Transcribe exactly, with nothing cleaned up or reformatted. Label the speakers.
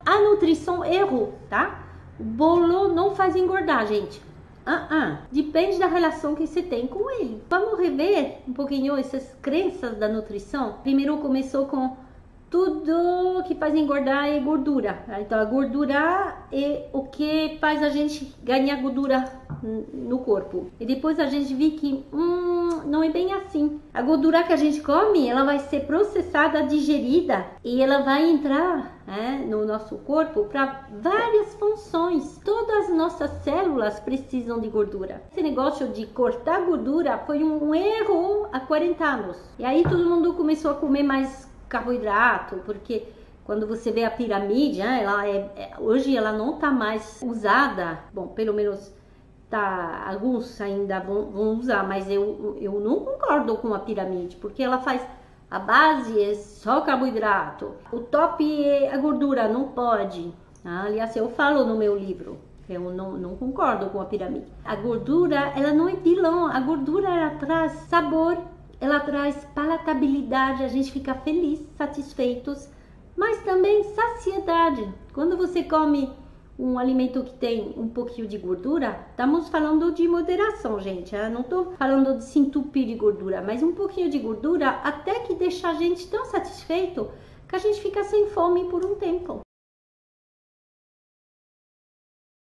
Speaker 1: A nutrição errou, tá? O bolo não faz engordar, gente. Ah, ah. Depende da relação que você tem com ele. Vamos rever um pouquinho essas crenças da nutrição. Primeiro começou com tudo que faz engordar é gordura. Então a gordura é o que faz a gente ganhar gordura no corpo. E depois a gente viu que hum, não é bem assim. A gordura que a gente come, ela vai ser processada, digerida e ela vai entrar é, no nosso corpo para várias funções. Todas as nossas células precisam de gordura. Esse negócio de cortar gordura foi um, um erro há quarenta anos. E aí todo mundo começou a comer mais carboidrato, porque quando você vê a pirâmide, ela é, é, hoje ela não está mais usada, bom, pelo menos tá, alguns ainda vão, vão usar, mas eu, eu não concordo com a pirâmide, porque ela faz, a base é só carboidrato, o top é a gordura, não pode, ah, aliás eu falo no meu livro, eu não, não concordo com a pirâmide. A gordura, ela não é vilão, a gordura ela traz sabor, ela traz palatabilidade, a gente fica feliz, satisfeitos, mas também saciedade. Quando você come um alimento que tem um pouquinho de gordura, estamos falando de moderação, gente. Eu não estou falando de se entupir de gordura, mas um pouquinho de gordura até que deixa a gente tão satisfeito que a gente fica sem fome por um tempo.